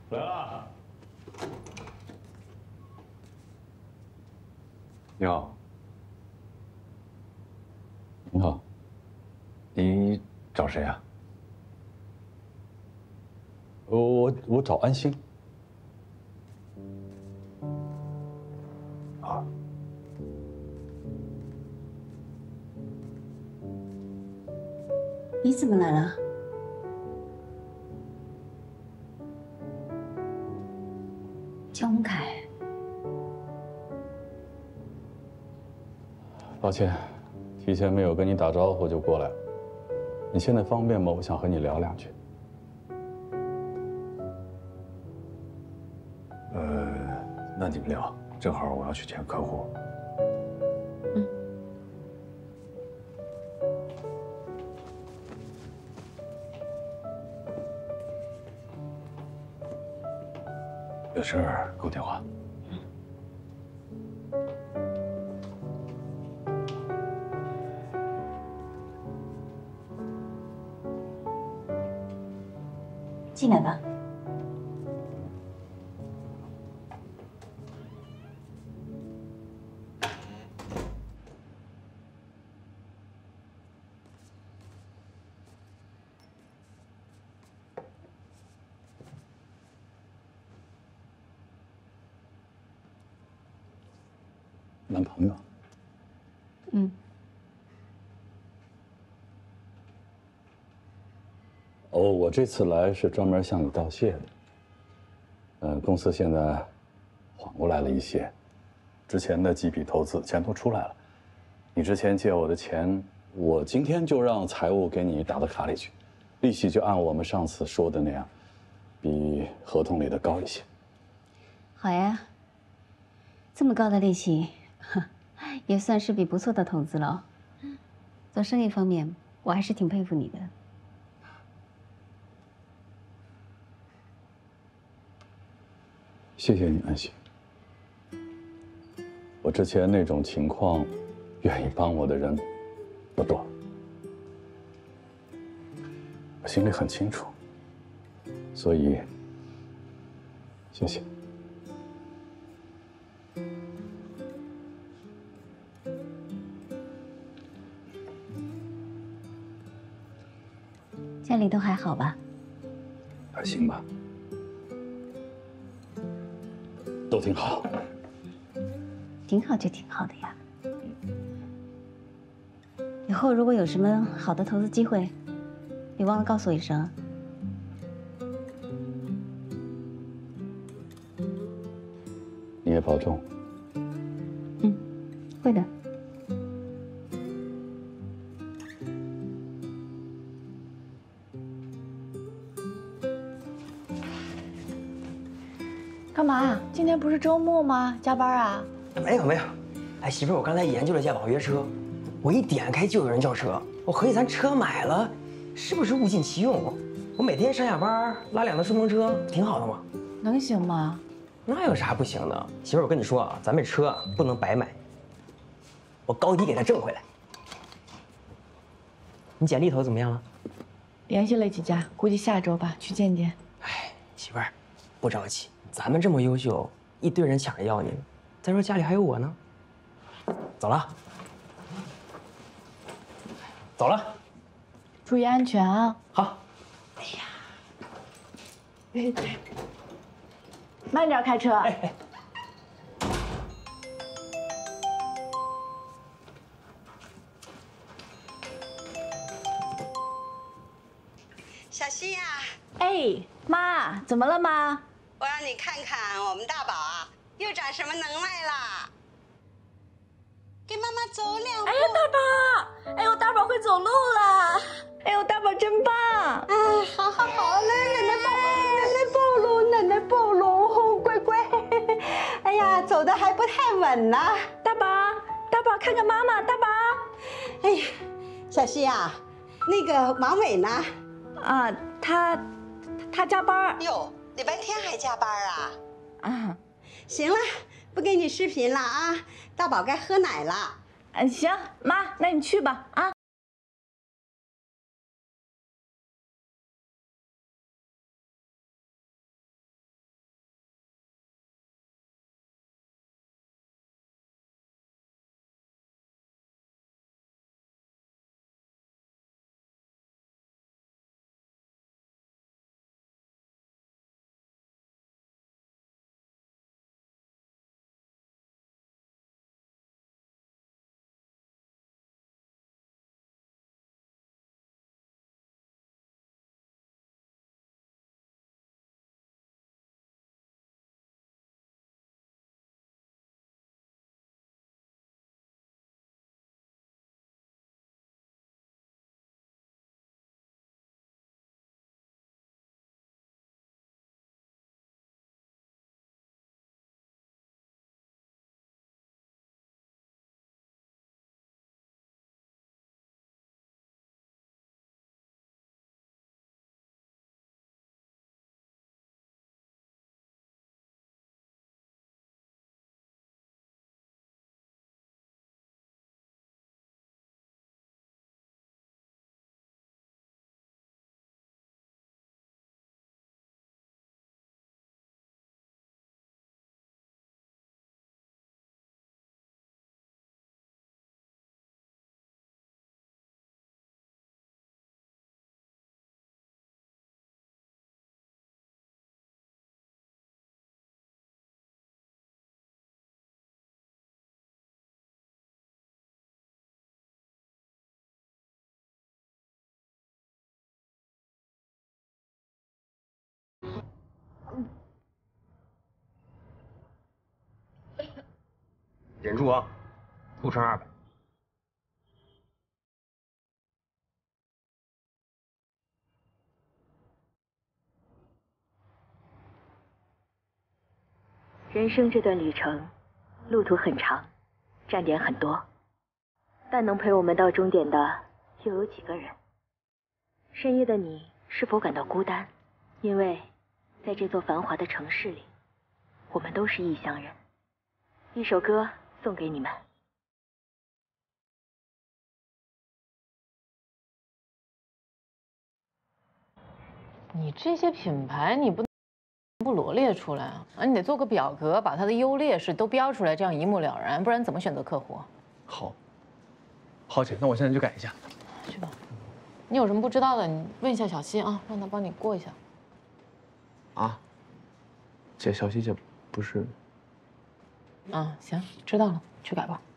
来了。 你好。 你好。 你找谁啊？ 我找安心。 啊。 你怎么来了？江凯， 抱歉，提前没有跟你打招呼就过来了。你现在方便吗？我想和你聊两句。 那你们聊，正好我要去见客户。有事儿给我电话。 进来吧。 男朋友。 嗯。 哦，我这次来是专门向你道谢的。公司现在缓过来了一些，之前的几笔投资钱都出来了。你之前借我的钱，我今天就让财务给你打到卡里去，利息就按我们上次说的那样，比合同里的高一些。 好呀，这么高的利息，也算是笔不错的投资了。做生意方面，我还是挺佩服你的。 谢谢你，安心。我之前那种情况，愿意帮我的人不多，我心里很清楚，所以谢谢。 家里都还好吧？ 还行吧，都挺好。 挺好就挺好的呀。以后如果有什么好的投资机会，别忘了告诉我一声。 你也保重。 嗯，会的。 干嘛？今天不是周末吗？加班啊？ 没有没有，哎，媳妇儿，我刚才研究了一下网约车，我一点开就有人叫车，我合计咱车买了，是不是物尽其用？我每天上下班拉2辆顺风车，挺好的嘛。 能行吗？ 那有啥不行的？媳妇儿，我跟你说啊，咱这车啊不能白买，我高低给它挣回来。你简历投怎么样了？ 联系了几家，估计下周吧，去见见。 哎，媳妇儿，不着急，咱们这么优秀，一堆人抢着要你呢。再说家里还有我呢。走了，走了， 注意安全啊！ 好。 哎呀，慢点开车。 哎。 小溪呀， 哎，妈，怎么了妈？ 我让你看看我们大宝啊，又长什么能耐啦！给妈妈走2步。 哎呀，大宝！哎呦，大宝会走路了！哎呦，大宝真棒！ 哎，好，来，奶奶抱喽，乖乖。哎呀，走的还不太稳呢。 大宝，看看妈妈，大宝。 哎呀，小溪呀，那个王伟呢？ 啊，他加班。 哟，礼拜天还加班啊？ 啊， 行了，不给你视频了啊，大宝该喝奶了。 行，妈，那你去吧啊。 忍住啊，不乘200。 人生这段旅程，路途很长，站点很多，但能陪我们到终点的又有几个人？深夜的你是否感到孤单？因为在这座繁华的城市里，我们都是异乡人。一首歌送给你们。 你这些品牌你不罗列出来啊？你得做个表格，把它的优劣势都标出来，这样一目了然，不然怎么选择客户？ 好，好姐，那我现在就改一下。 去吧。你有什么不知道的，你问一下小溪啊，让他帮你过一下。 啊？姐，小希姐不是？ 啊，行，知道了，去改吧。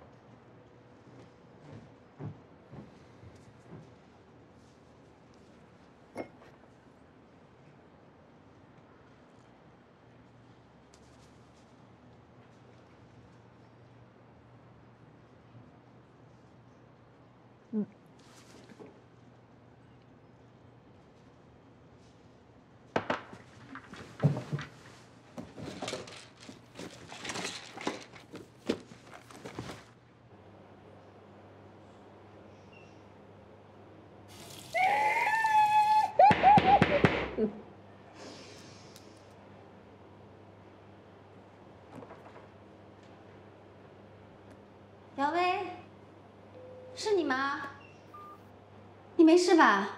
姚薇，是你吗？你没事吧？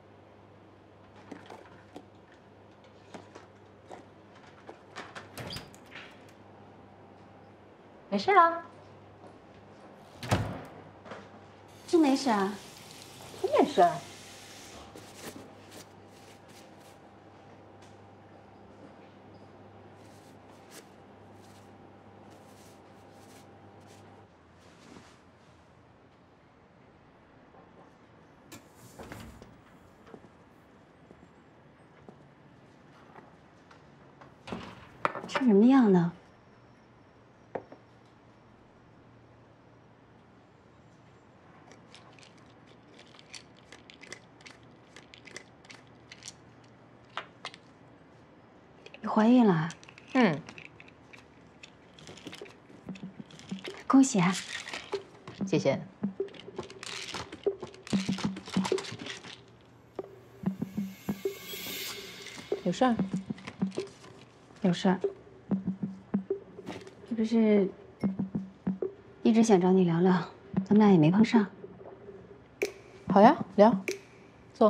没事啊， 真没事啊？ 你也是。 这什么样呢？你怀孕了？ 嗯， 恭喜啊！ 谢谢。有事儿？ 有事儿。这不是一直想找你聊聊，咱们俩也没碰上。 好呀，聊，坐。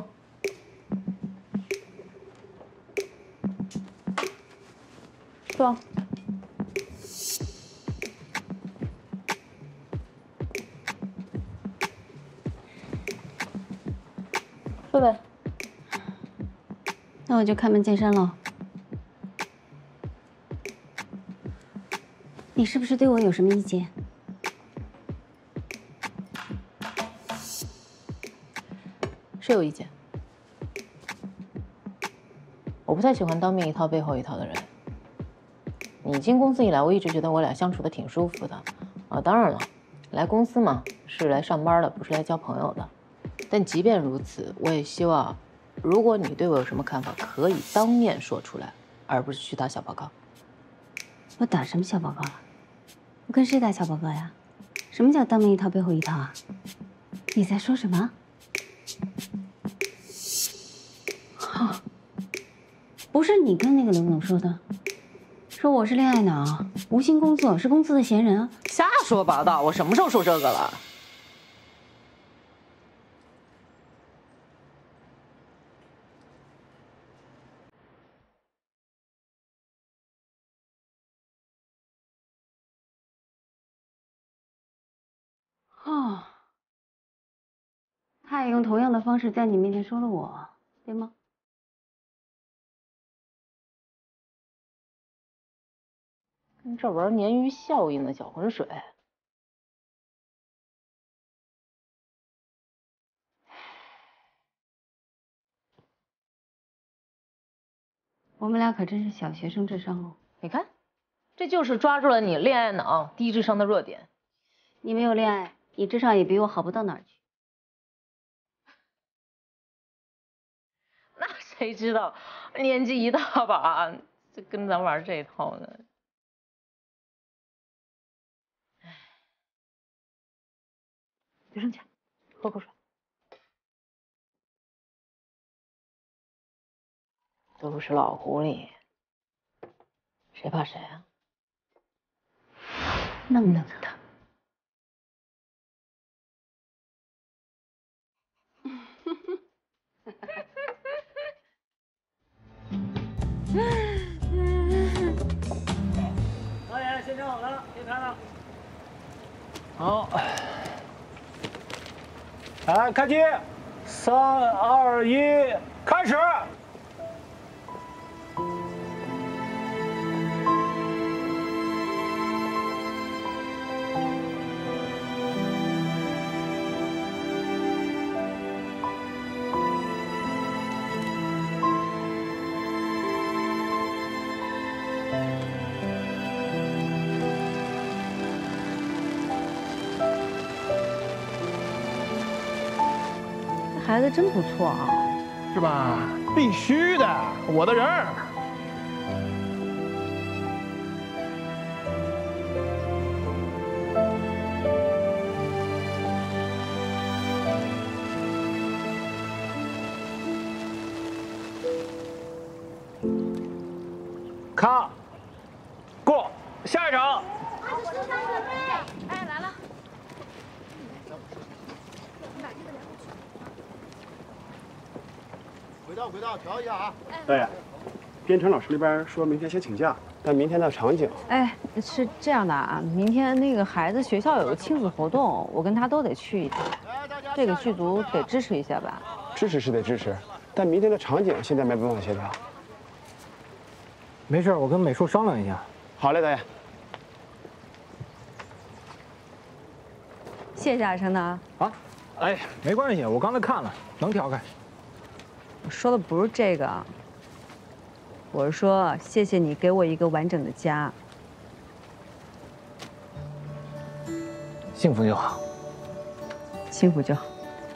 坐。坐呗。 那我就开门见山喽。你是不是对我有什么意见？ 是有意见。我不太喜欢当面一套背后一套的人。你进公司以来，我一直觉得我俩相处的挺舒服的。啊，当然了，来公司嘛，是来上班的，不是来交朋友的。但即便如此，我也希望，如果你对我有什么看法，可以当面说出来，而不是去打小报告。 我打什么小报告了？我跟谁打小报告呀？什么叫当面一套背后一套啊？你在说什么？啊，不是你跟那个刘总说的，说我是恋爱脑，无心工作，是公司的闲人啊？ 瞎说八道！我什么时候说这个了？ 哦，他也用同样的方式在你面前说了我，对吗？ 跟这玩鲶鱼效应的搅浑水。 我们俩可真是小学生智商哦。 你看， 这就是抓住了你恋爱脑、低智商的弱点。 你没有恋爱，你智商也比我好不到哪儿去。 那谁知道，年纪一大把，就跟咱玩这一套呢？哎，别生气，喝口水。都是老狐狸，谁怕谁啊？ 愣愣的。 导演，现场好了，可以拍了。好，来，开机，3、2、1，开始。 孩子真不错啊， 是吧？必须的，我的人儿。卡，过，下一场。 哎，来了。 轨道，调一下啊！ 导演，编程老师那边说明天先请假，但明天的场景…… 哎，是这样的啊，明天那个孩子学校有个亲子活动，我跟他都得去一趟，这个剧组得支持一下吧？ 支持是得支持，但明天的场景现在没办法协调。 没事，我跟美术商量一下。 好嘞，导演。 谢谢阿成的啊。 啊，哎，没关系，我刚才看了，能调开。 我说的不是这个，我是说谢谢你给我一个完整的家。 幸福就好， 幸福就好。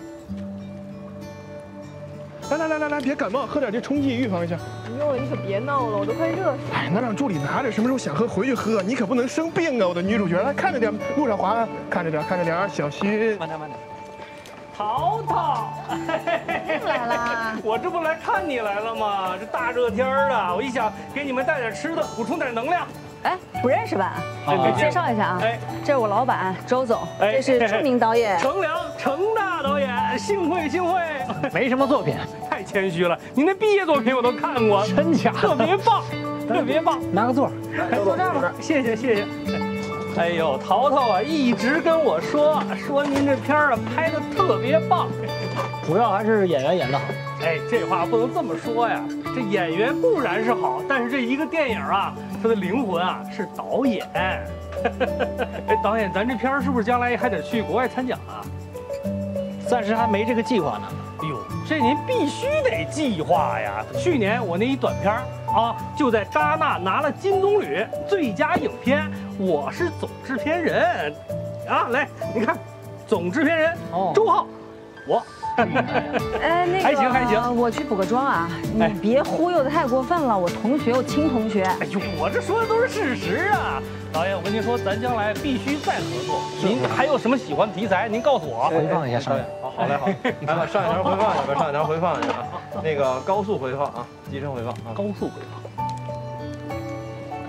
来，别感冒，喝点这冲剂预防一下。 哟，你可别闹了，我都快热死了。 哎，那让助理拿着，什么时候想喝回去喝，你可不能生病啊，我的女主角。来，看着点，路上滑，看着点，小心。 慢点。淘淘， 来啦！ 我这不来看你来了吗？这大热天的，我一想给你们带点吃的，补充点能量。 哎，不认识吧？我介绍一下啊，这是我老板周总，这是著名导演程良，程大导演，幸会。没什么作品，太谦虚了。您的毕业作品我都看过，真假？特别棒。拿个座， 坐这儿吧。 谢谢。哎呦，淘淘啊，一直跟我说您这片儿啊拍的特别棒， 主要还是演员演得好。 哎，这话不能这么说呀，这演员固然是好，但是这一个电影啊，它的灵魂啊是导演。哎，导演，咱这片儿是不是将来还得去国外参奖啊？ 暂时还没这个计划呢。 哎呦，这您必须得计划呀！去年我那一短片啊，就在戛纳拿了金棕榈最佳影片，我是总制片人。啊，来，你看，总制片人周浩，我。 哎，那个还行， 我去补个妆啊！你别忽悠的太过分了，我同学，我亲同学。 哎呦，我这说的都是事实啊！导演，我跟您说，咱将来必须再合作。您还有什么喜欢题材？您告诉我。 回放一下，导演。 好嘞，好。来把上一条回放一下，啊。那个高速回放啊，机身回放啊。 高速回放。